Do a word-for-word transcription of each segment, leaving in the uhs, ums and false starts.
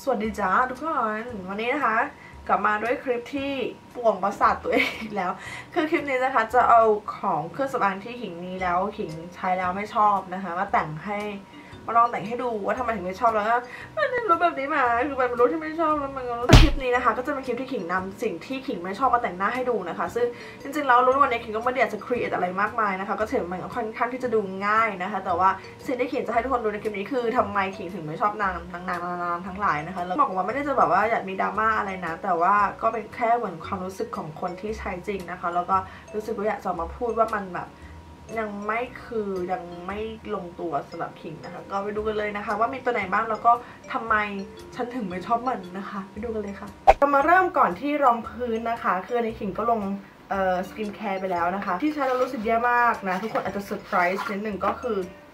สวัสดีจ้าทุกคนวันนี้นะคะกลับมาด้วยคลิปที่ป่วงประสาทตัวเองอีกแล้วคือคลิปนี้นะคะจะเอาของเครื่องสำอางที่ขิงมีแล้วขิงใช้แล้วไม่ชอบนะคะมาแต่งให้มาลองแต่งให้ดูว่าทำไมถึงไม่ชอบแล้วก็มันรู้แบบนี้มาคือมันรู้ที่ไม่ชอบแล้วมันก็รู้คลิปนี้นะคะก็จะเป็นคลิปที่ขิงนำสิ่งที่ขิงไม่ชอบมาแต่งหน้าให้ดูนะคะซึ่งจริงๆแล้วรู้วันนี้ขิงก็ไม่ได้อยากจะครีเอทอะไรมากมายนะคะก็ถือมันค่อนข้างที่จะดูง่ายนะคะแต่ว่าสิ่งที่ขิงจะให้ทุกคนดูในคลิปนี้คือทำไมขิงถึงไม่ชอบนางนางนางนางทั้งหลายนะคะแล้วบอกว่าไม่ได้จะแบบว่าอยากมีดราม่าอะไรนะแต่ว่าก็เป็นแค่เหมือนความรู้สึกของคนที่ใช้จริงนะคะแล้วก็รู้สึกว่าอยากจะมาพูดว่ามันแบบยังไม่คือยังไม่ลงตัวสำหรับขิงนะคะก็ไปดูกันเลยนะคะว่ามีตัวไหนบ้างแล้วก็ทำไมฉันถึงไม่ชอบมันนะคะไปดูกันเลยค่ะเรามาเริ่มก่อนที่รองพื้นนะคะคือในขิงก็ลงเอ่อสกินแคร์ไปแล้วนะคะที่ใช้แล้วรู้สึกแย่มากนะทุกคนอาจจะเซอร์ไพรส์นิดหนึ่งก็คือ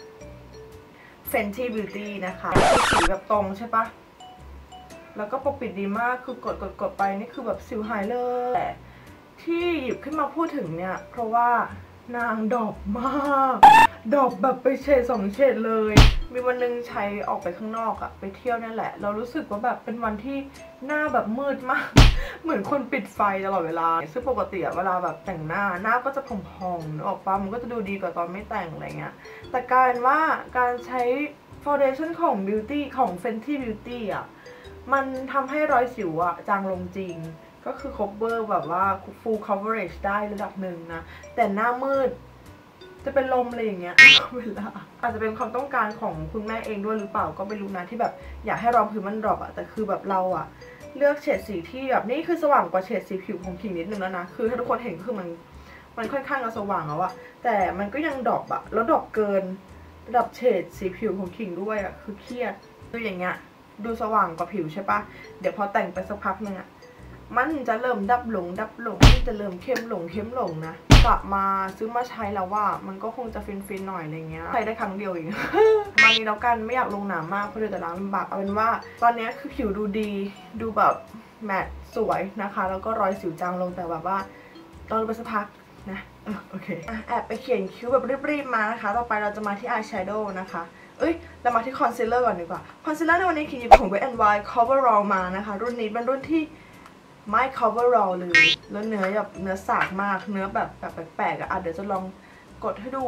Fenty Beauty นะคะคือสีแบบตรงใช่ปะแล้วก็ปกปิดดีมากคือกดกดกดไปนี่คือแบบสิวหายเลยแต่ที่หยิบขึ้นมาพูดถึงเนี่ยเพราะว่านางดอบมากดอบแบบไปเฉดสองเฉดเลยมีวันนึงใช้ออกไปข้างนอกอะไปเที่ยวนั่นแหละเรารู้สึกว่าแบบเป็นวันที่หน้าแบบมืดมากเหมือนคนปิดไฟตลอดเวลาซึ่งปกติอะเวลาแบบแต่งหน้าหน้าก็จะพองๆนึกออกปะมันก็จะดูดีกว่าตอนไม่แต่งอะไรเงี้ยแต่กลายว่าการใช้ foundation ของ beauty ของ Fenty Beauty อะมันทำให้รอยสิวอะจางลงจริงก็คือ cover แบบว่า full coverage ได้ระดับหนึ่งนะแต่หน้ามืดจะเป็นลมอะไรอย่างเงี้ยเวลาอาจจะเป็นความต้องการของคุณแม่เองด้วยหรือเปล่าก็ไม่รู้นะที่แบบอยากให้รองพื้นมันดรอปอะแต่คือแบบเราอะเลือกเฉดสีที่แบบนี่คือสว่างกว่าเฉดสีผิวของขิงนิดนึงแล้วนะคือถ้าทุกคนเห็นคือมันมันค่อนข้างจะสว่างแล้วอะแต่มันก็ยังดรอปอะแล้วดรอปเกินระดับเฉดสีผิวของขิงด้วยอะคือเครียดคืออย่างเงี้ยดูสว่างกว่าผิวใช่ปะเดี๋ยวพอแต่งไปสักพักนึงอะมันจะเริ่มดับหลงดับหลงจะเริ่มเข้มหลงเข้มหลงนะกลับมาซื้อมาใช้แล้วว่ามันก็คงจะฟินๆหน่อยอะไรเงี้ยใช้ได้ครั้งเดียวเอง มานี้แล้วกันไม่อยากลงหนามากเพราะเดี๋ยวจะล้างลำบากเอาเป็นว่าตอนนี้คือผิวดูดีดูแบบแมตต์สวยนะคะแล้วก็รอยสิวจางลงแต่แบบว่าตอนไปสักพักนะโอเคแอบไปเขียนคิ้วแบบรีบๆมานะคะต่อไปเราจะมาที่อายแชโดว์นะคะเอ้ยเรามาที่คอนซีลเลอร์ก่อนดีกว่าคอนซีลเลอร์ในวันนี้คิดหยิบของ Wet แอนด์ Wild Coverall มานะคะรุ่นนี้เป็นรุ่นที่ไม่ coverall เลยแล้วเนื้อแบบเนื้อสากมากเนื้อแบบแบบแปลกๆอ่ะเดี๋ยวจะลองกดให้ดู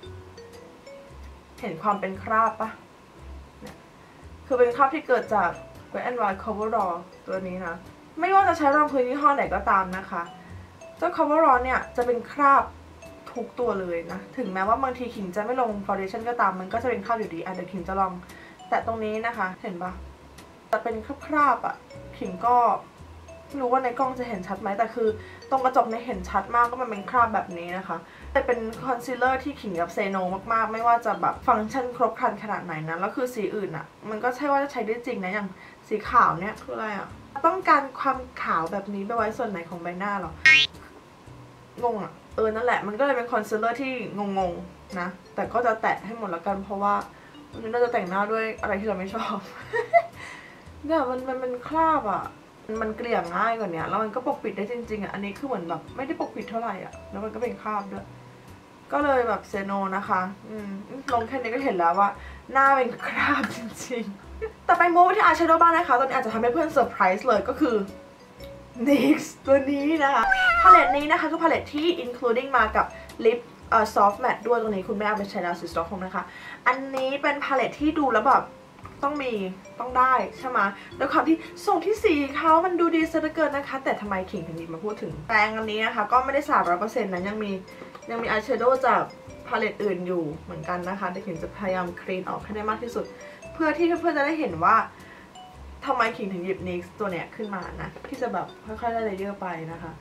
เห็นความเป็นคราบปะเนี่ยคือเป็นคราบที่เกิดจาก Wet แอนด์ Wild Coverall ตัวนี้นะไม่ว่าจะใช้รองพื้นยี่ห้อไหนก็ตามนะคะเจ้า Coverall เนี่ยจะเป็นคราบทุกตัวเลยนะถึงแม้ว่าบางทีขิงจะไม่ลง foundation ก็ตามมันก็จะเป็นคราบอยู่ดีอ่ะเดี๋ยวขิงจะลองแต่ตรงนี้นะคะเห็นปะแต่เป็นคราบๆอ่ะขิงก็ไม่รู้ว่าในกล้องจะเห็นชัดไหมแต่คือตรงกระจกเนี่ยเห็นชัดมากก็มันเป็นคราบแบบนี้นะคะแต่เป็นคอนซีลเลอร์ที่ขิงกับเซโนมากๆไม่ว่าจะแบบฟังก์ชันครบครันขนาดไหนนะแล้วคือสีอื่นอ่ะมันก็ใช่ว่าจะใช้ได้จริงนะอย่างสีขาวเนี่ยคืออะไรอ่ะต้องการความขาวแบบนี้ไปไว้ส่วนไหนของใบหน้าหรองงอ่ะเออนั่นแหละมันก็เลยเป็นคอนซีลเลอร์ที่งงๆนะแต่ก็จะแตะให้หมดแล้วกันเพราะว่าวันนี้เราจะแต่งหน้าด้วยอะไรที่เราไม่ชอบ เนี่ยมันมันเป็นคราบอ่ะมันเกลี่ยง่ายกว่านี้แล้วมันก็ปกปิดได้จริงๆอ่ะอันนี้คือเหมือนแบบไม่ได้ปกปิดเท่าไหร่อ่ะแล้วมันก็เป็นคราบด้วยก็เลยแบบเซโนนะคะอืมลงแค่นี้ก็เห็นแล้วว่าหน้าเป็นคราบจริงๆแต่ไปโม้ที่อายแชโดว์บ้างนะคะตอนนี้อาจจะทำให้เพื่อนเซอร์ไพรส์เลยก็คือ นิกซ์ ตัวนี้นะคะพาเลตนี้นะคะคือพาเลตที่ including มากับลิปเอ่อ soft matte ด้วยตรงนี้คุณแม่เอาไปใช้แล้วสีสต็อกโฮมนะคะอันนี้เป็นพาเลตที่ดูแล้วแบบต้องมีต้องได้ใช่ไหมแล้วความที่ส่งที่สีเขามันดูดีซะเหลือเกินนะคะแต่ทำไมขิงถึงหยิบมาพูดถึงแปรงอันนี้นะคะก็ไม่ได้สาดร้อยเปอร์เซ็นต์นะยังมียังมีอายแชโดว์จากพาเลตอื่นอยู่เหมือนกันนะคะเดี๋ยวขิงจะพยายามคลีนออกให้ได้มากที่สุดเพื่อที่เพื่อนๆจะได้เห็นว่าทำไมขิงถึงหยิบนิกซ์ตัวเนี้ยขึ้นมานะที่จะแบบค่อยๆได้เลเยอร์ไปนะคะ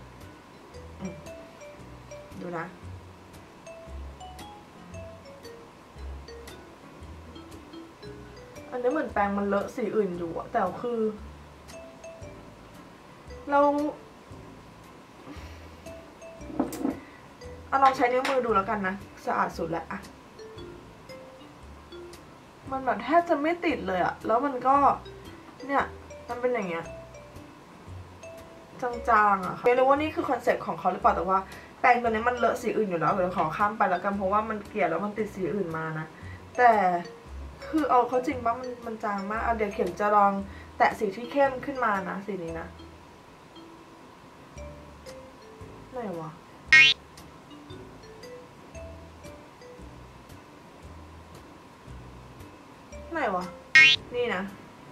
ดูนะอันนี้เหมือนแปรงมันเลอะสีอื่นอยู่อะแต่คือเราเอาลองใช้นิ้วมือดูแล้วกันนะสะอาดสุดแล้วอะมันแบบแทบจะไม่ติดเลยอะแล้วมันก็เนี่ยมันเป็นอย่างเงี้ยจางๆอะไม่รู้ว่านี่คือคอนเซ็ปต์ของเขาหรือเปล่าแต่ว่าแปรงตัวนี้มันเลอะสีอื่นอยู่แล้วเดี๋ยวขอข้ามไปแล้วกันเพราะว่ามันเกลี่ยแล้วมันติดสีอื่นมานะแต่คือเอาเขาจริงป่ะมันมันจางมากเอาเดี๋ยวเข็มจะลองแตะสีที่เข้มขึ้นมานะสีนี้นะไหนวะไหนวะนี่นะ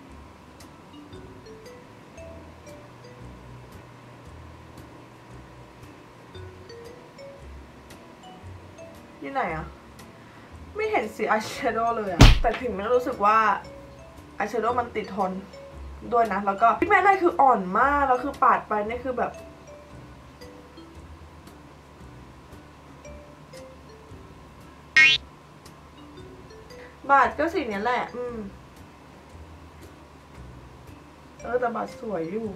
นี่ไหนอะไม่เห็นสีอายแชโดว์เลยอะแต่ถึงไม่รู้สึกว่าอายแชโดว์มันติดทนด้วยนะแล้วก็พิกเมนต์อะไรคืออ่อนมากแล้วคือปาดไปนี่คือแบบบาดก็สีนี้แหละอืมเออแต่บาดสวยอยู่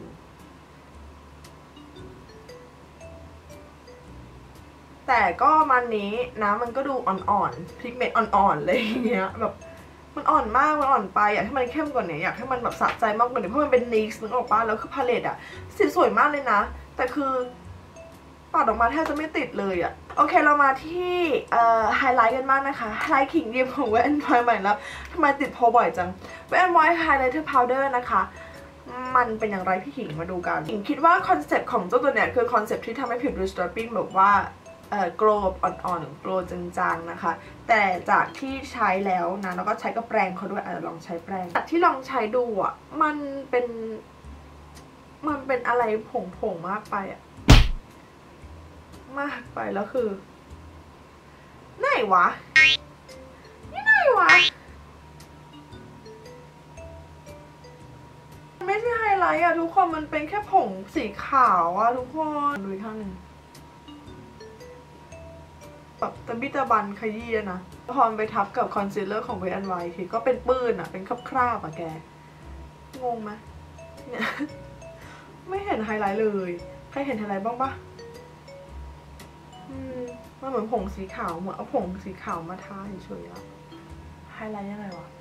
แต่ก็มันนี้นะมันก็ดูอ่อนๆพิกเมนต์อ่อนๆเลยอย่างเงี้ยแบบมันอ่อนมากมันอ่อนไปอยากให้มันเข้มกว่านี้อยากให้มันแบบสะใจมากกว่านี้เพราะมันเป็นนิสนึกออกปะแล้วคือพาเลตอะสีสวยมากเลยนะแต่คือปาดออกมาแทบจะไม่ติดเลยอะโอเคเรามาที่เอ่อไฮไลท์กันบ้างนะคะไฮไลท์ขิงยิมของเวทแอนด์ไวท์ใหม่แล้วทำไมติดโพบ่อยจังเวทแอนด์ไวท์ไฮไลท์เตอร์พาวเดอร์นะคะมันเป็นอย่างไรพี่ขิงมาดูกันขิงคิดว่าคอนเซ็ปต์ของเจ้าตัวเนี้ยคือคอนเซ็ปต์ที่ทำให้ผิวดูสตรอปปิ้งแบบว่าเอ่อ glow อ่อนๆ glow จางๆนะคะแต่จากที่ใช้แล้วนะแล้วก็ใช้กับแปรงเขาด้วยอาจจะลองใช้แปรงจากที่ลองใช้ดูอ่ะมันเป็นมันเป็นอะไรผงๆมากไปอ่ะมากไปแล้วคือไหนวะนี่ไหนวะมันไม่ใช่ไฮไลท์อะทุกคนมันเป็นแค่ผงสีขาวอะทุกคนดูอีกข้างหนึ่งแบบตะบิตะบันขยี้นะพอไปทับกับคอนซีลเลอร์ของเวทแอนด์ไวท์ทีก็เป็นปื้นอะเป็นคราบๆอะแกงงไหมเนี่ยไม่เห็นไฮไลท์เลยใครเห็นไฮไลท์บ้างปะอืมมันเหมือนผงสีขาวเหมือนเอาผงสีขาวมาทาเฉยๆอะไฮไลท์ยังไงวะ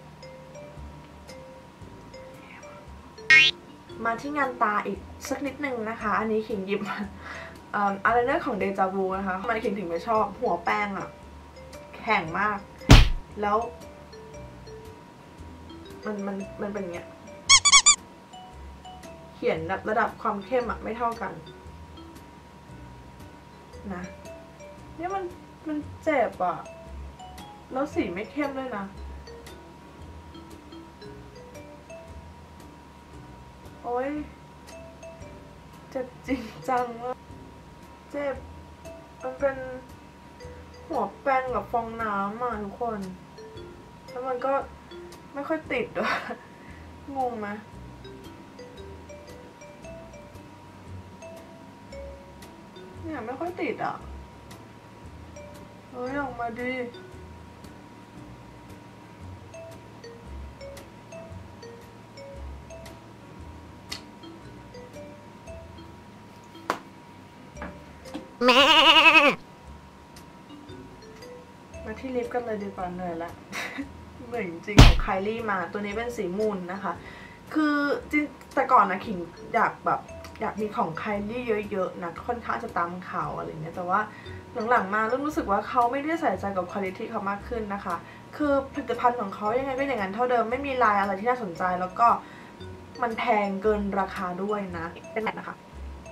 มาที่งานตาอีกสักนิดนึงนะคะอันนี้ขิงหยิบอะไรเรื่องของเดจาวูนะคะมันขิงถึงไม่ชอบหัวแป้งอะแข็งมากแล้วมันมันมันเป็นอย่างเงี้ยเขียนระดับความเข้มอะไม่เท่ากันนะเนี่ยมันมันเจ็บอะแล้วสีไม่เข้มด้วยนะโอ๊ยเจ็บจริงจังมากเจ็บมันเป็นหัวแป้งกับฟองน้ำอะทุกคนแล้วมันก็ไม่ค่อยติดด้วยงงไหมเนี่ยไม่ค่อยติดอ่ะเฮ้ยออกมาดิแม่มาที่ลิปกันเลยดีกว่าเหนื่อยละ เหนื่อยจริงของไคลี่มาตัวนี้เป็นสีมูนนะคะคือจริงแต่ก่อนนะขิงอยากแบบอยากมีของไคลี่เยอะๆนะค่อนข้างจะตามข่าวอะไรเงี้ยแต่ว่าหลังๆมาเริ่มรู้สึกว่าเขาไม่ได้ใส่ใจกับคุณภาพเขามากขึ้นนะคะคือผลิตภัณฑ์ของเขายังไงก็อย่างนั้นเท่าเดิมไม่มีลายอะไรที่น่าสนใจแล้วก็มันแพงเกินราคาด้วยนะเป็นแบบนะคะ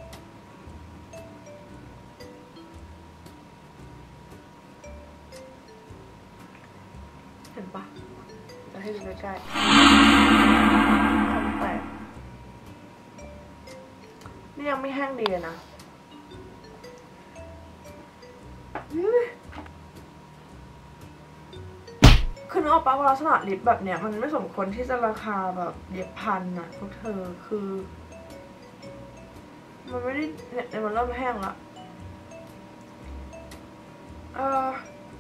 เห็นปะจะให้ดูใกล้ๆคอมแปกนี่ยังไม่แห้งดีนะคือนึกออกปะว่าลักษณะลิปแบบเนี้ยมันไม่สมควรที่จะราคาแบบเย็บพันอะพวกเธอคือมันไม่ได้เนี่ยมันเริ่มแห้งละเออ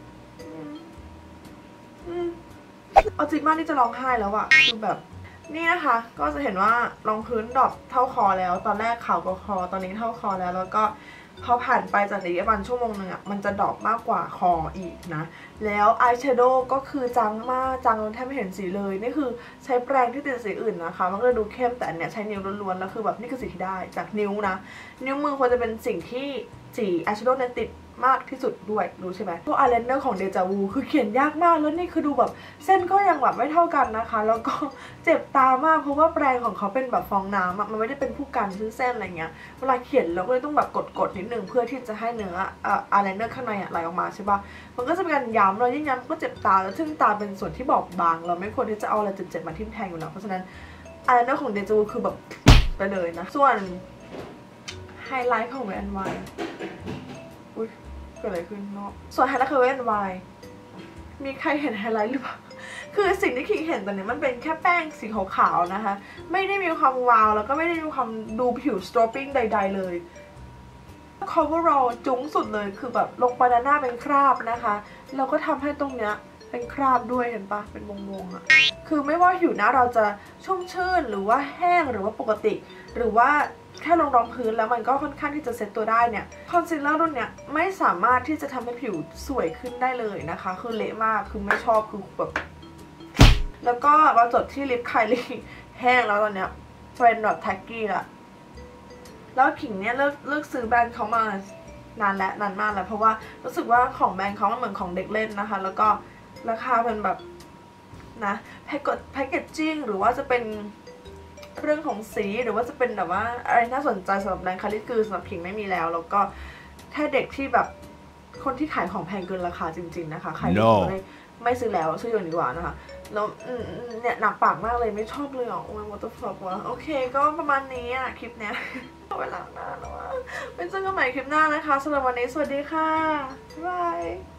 เอาจริงมากที่จะร้องไห้แล้วอะคือแบบนี่นะคะก็จะเห็นว่ารองพื้นดรอปเท่าคอแล้วตอนแรกขาวกว่าคอตอนนี้เท่าคอแล้วแล้วก็พอผ่านไปจากนี้ประมาณชั่วโมงนึงอะมันจะดรอปมากกว่าคออีกนะแล้วอายแชโดว์ก็คือจางมากจางจนแทบไม่เห็นสีเลยนี่คือใช้แปรงที่ติดสีอื่นนะคะมันก็เลยดูเข้มแต่อันเนี้ยใช้นิ้วล้วนๆแล้วคือแบบนี่คือสีที่ได้จากนิ้วนะนิ้วมือควรจะเป็นสิ่งที่สีอายแชโดว์เนี่ยติดมากที่สุดด้วยรู้ใช่ไหมพวกอายไลเนอร์ของเดจาวูคือเขียนยากมากแล้วนี่คือดูแบบเส้นก็ยังแบบไม่เท่ากันนะคะแล้วก็เจ็บตามากเพราะว่าแปรงของเขาเป็นแบบฟองน้ำมันไม่ได้เป็นผู้กันเส้นอะไรเงี้ยเวลาเขียนเราก็เลยต้องแบบกดๆนิดนึงเพื่อที่จะให้เนื้ออายไลเนอร์ข้างในไหลออกมาใช่ปะมันก็จะเป็นการย้ำเรายิ่งย้ำก็เจ็บตาแล้วซึ่งตาเป็นส่วนที่บอบบางเราไม่ควรที่จะเอาอะไรเจ็บๆมาทิ่มแทงอยู่แล้วเพราะฉะนั้นอายไลเนอร์ของเดจาวูคือแบบไปเลยนะส่วนไฮไลท์ของ Wet n Wild อุ้ยเกิดอะไรขึ้นเนาะส่วนไฮไลท์ของ Wet n Wild มีใครเห็นไฮไลท์หรือเปล่าคือสิ่งที่คิงเห็นตอนนี้มันเป็นแค่แป้งสีขาวๆนะคะไม่ได้มีความวาวแล้วก็ไม่ได้มีความดูผิวสโตรปปิ้งใดๆเลย coverall จุ้งสุดเลยคือแบบลงไปด้านหน้าเป็นคราบนะคะแล้วก็ทำให้ตรงเนี้ยเป็นคราบด้วยเห็นปะเป็นวงๆอะคือไม่ว่าผิวหน้าเราจะชุ่มชื่นหรือว่าแห้งหรือว่าปกติหรือว่าแค่ลงรองพื้นแล้วมันก็ค่อนข้างที่จะเซ็ตตัวได้เนี่ยคอนซีลเลอร์รุ่นเนี้ยไม่สามารถที่จะทำให้ผิวสวยขึ้นได้เลยนะคะคือเละมากคือไม่ชอบคือแบบแล้วก็มาจดที่ลิปไคลี่แห้งแล้วตอนเนี้ยเป็นแบบแท็กกี้ละแล้วขิงเนี้ยเลิกเลิกซื้อแบรนด์เขามานานและนานมากแล้วเพราะว่ารู้สึกว่าของแบรนด์เขามันเหมือนของเด็กเล่นนะคะแล้วก็ราคาเป็นแบบนะแพ็กเกจแพ็กเกจจิ้งหรือว่าจะเป็นเรื่องของสีหรือว่าจะเป็นแบบว่าอะไรน่าสนใจสำหรับแบรนด์คาริคือสำหรับขิงไม่มีแล้วแล้วก็แค่เด็กที่แบบคนที่ขายของแพงเกินราคาจริงๆนะคะใครไม่ไม่ซื้อแล้วซื้ออย่างดีกว่านะคะแล้วเนี่ยหนักปากมากเลยไม่ชอบเลยอ่ะโอ้ย what the fuck วะโอเคก็ประมาณนี้อ่ะคลิปเนี้ยเวลาหน้าแล้วอ่ะไปเจอกันใหม่คลิปหน้านะคะสำหรับวันนี้สวัสดีค่ะบ๊ายบาย